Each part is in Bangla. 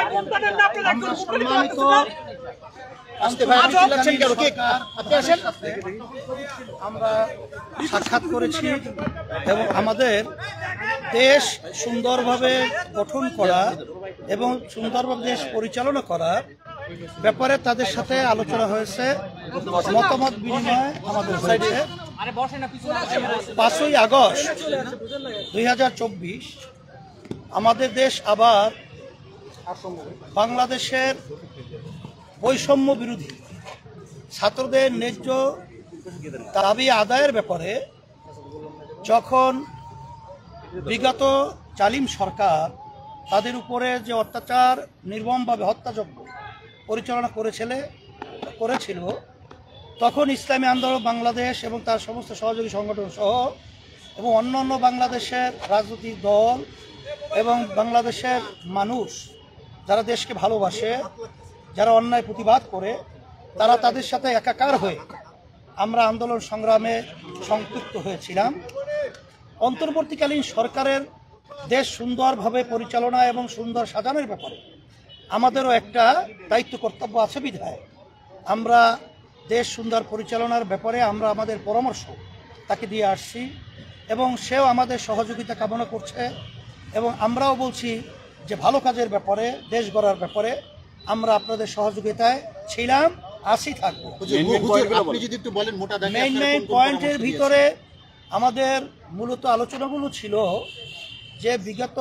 সম্মানিত আমরা সাক্ষাৎ করেছি এবং আমাদের দেশ সুন্দরভাবে গঠন করা এবং সুন্দরভাবে দেশ পরিচালনা করার ব্যাপারে তাদের সাথে আলোচনা হয়েছে, মতামত বিনিময় আমাদের হয়েছে। 5ই আগস্ট 2024 আমাদের দেশ আবার বাংলাদেশের বৈষম্য বিরোধী ছাত্রদের ন্যায্য দাবি আদায়ের ব্যাপারে যখন বিগত জালিম সরকার তাদের উপরে যে অত্যাচার নির্মমভাবে হত্যাযজ্ঞ পরিচালনা করেছিল তখন ইসলামী আন্দোলন বাংলাদেশ এবং তার সমস্ত সহযোগী সংগঠন সহ এবং অন্যান্য বাংলাদেশের রাজনৈতিক দল এবং বাংলাদেশের মানুষ যারা দেশকে ভালোবাসে, যারা অন্যায় প্রতিবাদ করে, তারা তাদের সাথে একাকার হয়ে আমরা আন্দোলন সংগ্রামে সম্পৃক্ত হয়েছিলাম। অন্তর্বর্তীকালীন সরকারের দেশ সুন্দরভাবে পরিচালনা এবং সুন্দর সাজানোর ব্যাপারে আমাদেরও একটা দায়িত্ব কর্তব্য আছে বিধায় আমরা দেশ সুন্দর পরিচালনার ব্যাপারে আমরা আমাদের পরামর্শ তাকে দিয়ে আসছি এবং সেও আমাদের সহযোগিতা কামনা করছে এবং আমরাও বলছি যে ভালো কাজের ব্যাপারে, দেশ গড়ার ব্যাপারে আমরা আপনাদের সহযোগিতায় ছিলাম, আসি থাকবো। মেইন পয়েন্টের ভিতরে আমাদের মূলত আলোচনাগুলো ছিল যে বিগত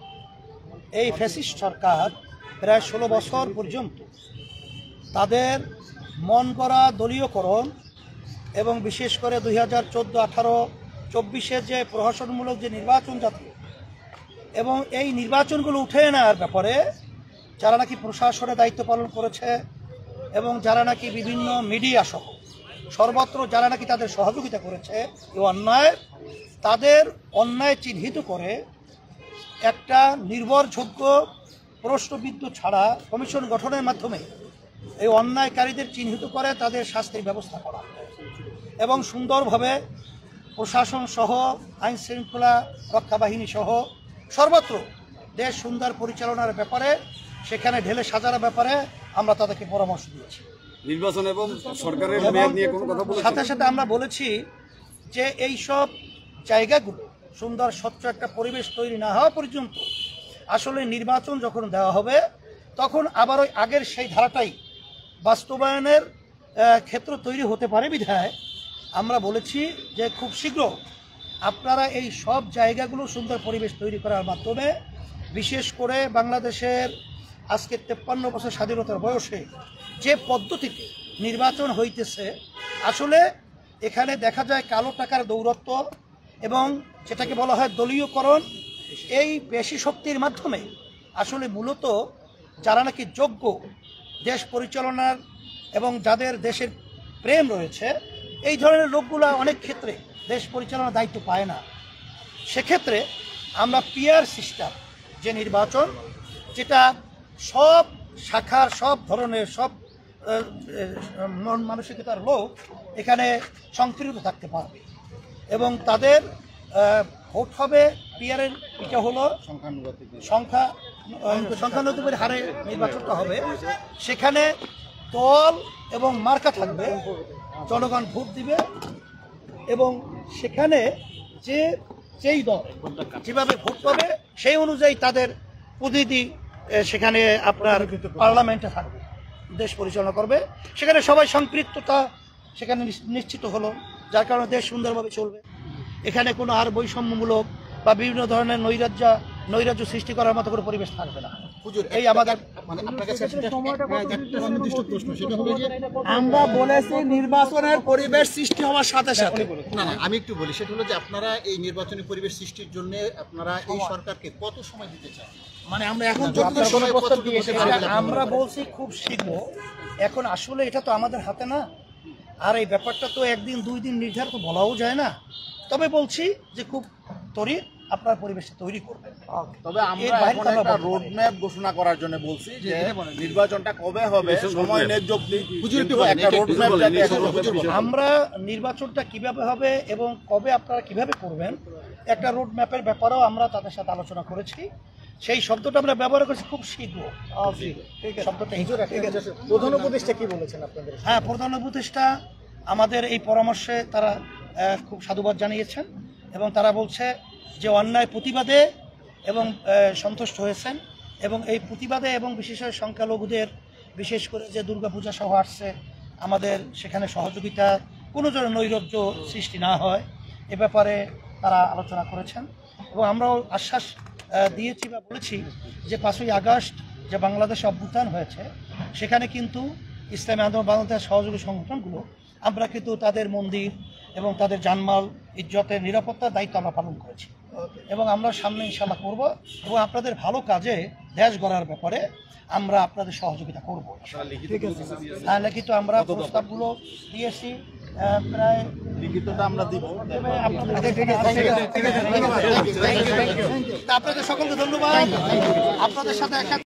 এই ফ্যাসিস্ট সরকার প্রায় 16 বছর পর্যন্ত তাদের মন করা দলীয়করণ এবং বিশেষ করে 2014, 18, 24 যে প্রহসনমূলক যে নির্বাচন জাতীয় এবং এই নির্বাচনগুলো উঠে নেওয়ার ব্যাপারে যারা নাকি প্রশাসনে দায়িত্ব পালন করেছে এবং যারা নাকি বিভিন্ন মিডিয়া সহ সর্বত্র যারা নাকি তাদের সহযোগিতা করেছে এই তাদের অন্যায় চিহ্নিত করে একটা নির্ভরযোগ্য প্রশ্নবিদ্ধ ছাড়া কমিশন গঠনের মাধ্যমে এই অন্যায়কারীদের চিহ্নিত করে তাদের শাস্তির ব্যবস্থা করা এবং সুন্দরভাবে প্রশাসন সহ আইন শৃঙ্খলা রক্ষা বাহিনী সহ সর্বত্র দেশ সুন্দর পরিচালনার ব্যাপারে সেখানে ঢেলে সাজানোর ব্যাপারে আমরা তাদেরকে পরামর্শ দিয়েছি। নির্বাচন এবং সরকারের মেয়াদ নিয়ে কোনো কথা বলেছেন? সাথে সাথে আমরা বলেছি যে এই সব জায়গাগুলো সুন্দর স্বচ্ছ একটা পরিবেশ তৈরি না হওয়া পর্যন্ত আসলে নির্বাচন যখন দেওয়া হবে তখন আবার ওই আগের সেই ধারাটাই বাস্তবায়নের ক্ষেত্র তৈরি হতে পারে বিধায় আমরা বলেছি যে খুব শীঘ্র আপনারা এই সব জায়গাগুলো সুন্দর পরিবেশ তৈরি করার মাধ্যমে বিশেষ করে বাংলাদেশের আজকে 53 বছর স্বাধীনতার বয়সে যে পদ্ধতিতে নির্বাচন হইতেছে আসলে এখানে দেখা যায় কালো টাকার দৌরত্ব এবং যেটাকে বলা হয় দলীয়করণ, এই পেশি শক্তির মাধ্যমে আসলে মূলত যারা নাকি যোগ্য দেশ পরিচালনার এবং যাদের দেশের প্রেম রয়েছে এই ধরনের লোকগুলা অনেক ক্ষেত্রে দেশ পরিচালনার দায়িত্ব পায় না। সেক্ষেত্রে আমরা পিয়ার সিস্টেম যে নির্বাচন, যেটা সব শাখার সব ধরনের সব মন মানসিকতার লোক এখানে সংপৃক্ত থাকতে পারবে এবং তাদের ভোট হবে পিয়ারের, এটা হলো সংখ্যানুপাতিক হারে নির্বাচনটা হবে। সেখানে দল এবং মার্কা থাকবে, জনগণ ভোট দিবে এবং সেখানে যেই দল যেভাবে ভোট পাবে সেই অনুযায়ী তাদের প্রতিনিধি সেখানে আপনার পার্লামেন্টে থাকবে, দেশ পরিচালনা করবে। সেখানে সবাই সম্পৃক্ততা সেখানে নিশ্চিত হলো, যার কারণে দেশ সুন্দরভাবে চলবে। এখানে কোনো আর বৈষম্যমূলক বা বিভিন্ন ধরনের নৈরাজ্য সৃষ্টি করার মতো কোনো পরিবেশ থাকবে না। এই আমাদের আমরা বলেছি নির্বাচনের পরিবেশ সৃষ্টি হওয়ার সাথে সাথে আমি একটু বলি, সেটা হলো যে আপনারা এই নির্বাচনী পরিবেশ সৃষ্টির জন্য আপনারা এই সরকারকে কত সময় দিতে চান? মানে আমরা এখন আমরা বলছি খুব শীঘ্র। এখন আসলে এটা তো আমাদের হাতে না, আর এই ব্যাপারটা তো একদিন 2 দিন নির্ধারিত বলাও যায় না। তবে বলছি যে খুব ত্বরিত আপনার পরিবেশটা তৈরি করবেন। তবে আমরা এখন একটা রোডম্যাপ ঘোষণা করার জন্য বলছি যে নির্বাচনটা কবে হবে, সময় আমরা নির্বাচনটা কিভাবে হবে এবং কবে আপনারা কিভাবে করবেন একটা রোডম্যাপের ব্যাপারেও আমরা তাদের সাথে আলোচনা করেছি সেই শব্দটা আমরা ব্যবহার করছি খুব শীঘ্র। শব্দটা প্রধান উপদেষ্টা কি বলেছেন আপনাদের? হ্যাঁ, প্রধান উপদেষ্টা আমাদের এই পরামর্শে তারা খুব সাধুবাদ জানিয়েছেন এবং তারা বলছে যে অন্যায় প্রতিবাদে এবং সন্তুষ্ট হয়েছেন এবং এই প্রতিবাদে এবং বিশেষ করে সংখ্যালঘুদের বিশেষ করে যে দুর্গাপূজা সহ আসছে আমাদের সেখানে সহযোগিতা কোনো ধরনের নৈরাজ্য সৃষ্টি না হয় এ ব্যাপারে তারা আলোচনা করেছেন এবং আমরাও আশ্বাস দিয়েছি বা বলেছি যে 5ই আগস্ট যে বাংলাদেশে অভ্যুত্থান হয়েছে সেখানে কিন্তু ইসলামী আন্দোলন বাংলাদেশ সহযোগী সংগঠনগুলো আমরা কিন্তু তাদের মন্দির এবং তাদের জানমাল ইজ্জতের নিরাপত্তার দায়িত্ব আমরা পালন করেছি এবং আমরা সামনে ইনশাআল্লাহ করব এবং আপনাদের ভালো কাজে দেশ গড়ার ব্যাপারে আমরা আপনাদের সহযোগিতা করব। হ্যাঁ, লিখিত আমরা প্রস্তাবগুলো দিয়েছি প্রায় লিখিতটা আমরা দিব। আপনাদের সকলকে ধন্যবাদ। আপনাদের সাথে